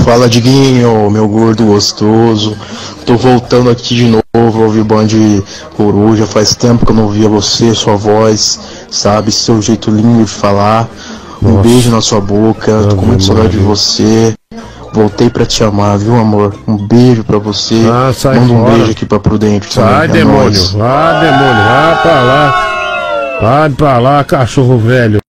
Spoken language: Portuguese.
Fala, Diguinho, meu gordo gostoso. Tô voltando aqui de novo a ouvir Band Coruja. Faz tempo que eu não via você, sua voz, sabe? Seu jeito lindo de falar. Um beijo na sua boca. Tô com muita saudade de você. Voltei pra te amar, viu, amor? Um beijo pra você. Sai Manda um fora. beijo aqui pra Prudente. Sai, também, demônio. nóis. Vai, demônio. Vai pra lá. Vai pra lá, cachorro velho.